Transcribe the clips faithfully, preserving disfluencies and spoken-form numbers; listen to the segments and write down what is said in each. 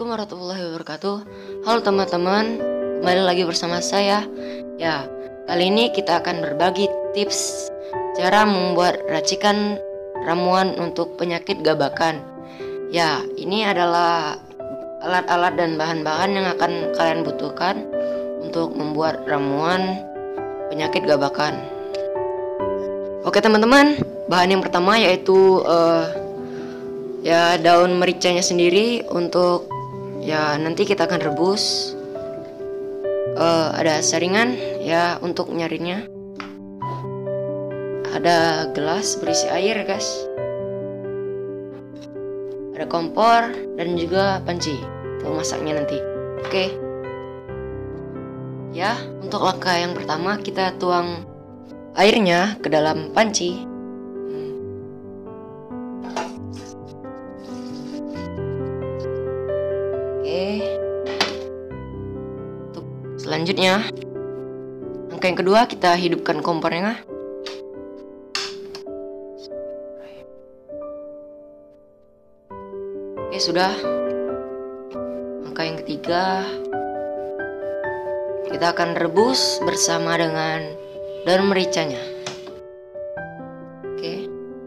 Assalamualaikum warahmatullahi wabarakatuh. Halo teman-teman, kembali lagi bersama saya. Ya, kali ini kita akan berbagi tips cara membuat racikan ramuan untuk penyakit gabakan. Ya, ini adalah alat-alat dan bahan-bahan yang akan kalian butuhkan untuk membuat ramuan penyakit gabakan. Oke teman-teman, bahan yang pertama yaitu uh, ya daun mericanya sendiri. Untuk ya nanti kita akan rebus. uh, Ada saringan ya untuk nyarinnya. Ada gelas berisi air guys. Ada kompor dan juga panci untuk masaknya nanti. Oke. Ya, untuk langkah yang pertama kita tuang airnya ke dalam panci. Oke. Untuk selanjutnya, langkah yang kedua kita hidupkan kompornya. Oke, sudah. Langkah yang ketiga, kita akan rebus bersama dengan daun mericanya. Oke.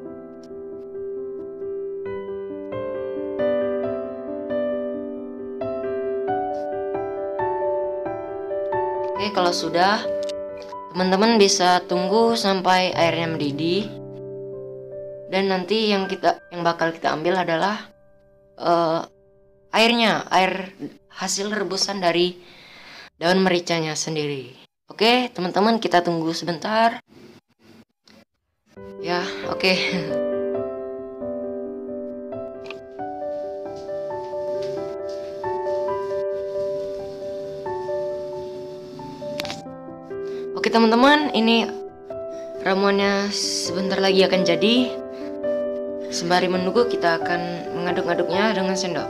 Oke, kalau sudah, teman-teman bisa tunggu sampai airnya mendidih. Dan nanti yang kita yang bakal kita ambil adalah uh, airnya, air hasil rebusan dari daun mericanya sendiri. Oke, teman-teman, kita tunggu sebentar. Ya, oke. Oke, teman-teman, ini ramuannya sebentar lagi akan jadi. Sembari menunggu, kita akan mengaduk-aduknya dengan sendok.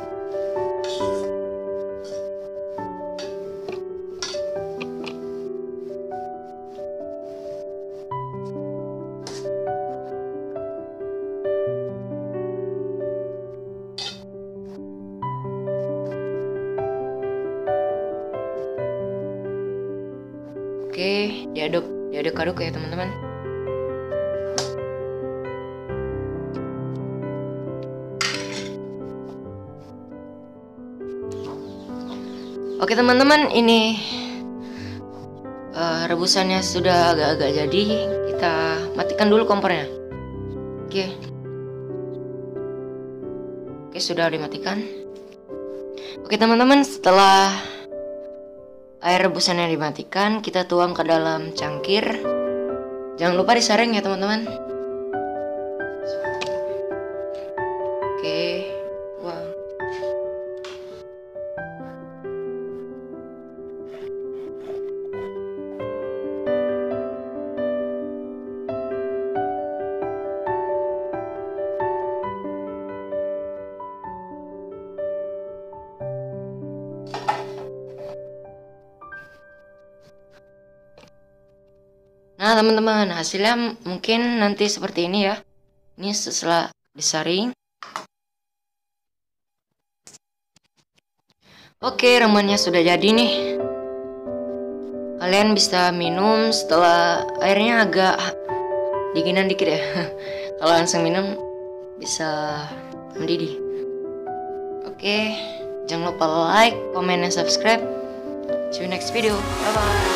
Oke, diaduk, diaduk-aduk ya teman-teman. Oke teman-teman, ini uh, rebusannya sudah agak-agak jadi. Kita matikan dulu kompornya. Oke, oke sudah dimatikan. Oke teman-teman, setelah air rebusannya dimatikan, kita tuang ke dalam cangkir. Jangan lupa disaring ya teman-teman. Oke, wow. Nah teman-teman, hasilnya mungkin nanti seperti ini ya. Ini setelah disaring. Oke, ramuannya sudah jadi nih. Kalian bisa minum setelah airnya agak dinginan dikit ya. Kalau langsung minum bisa mendidih. Oke, jangan lupa like, comment, dan subscribe. See you next video. Bye bye.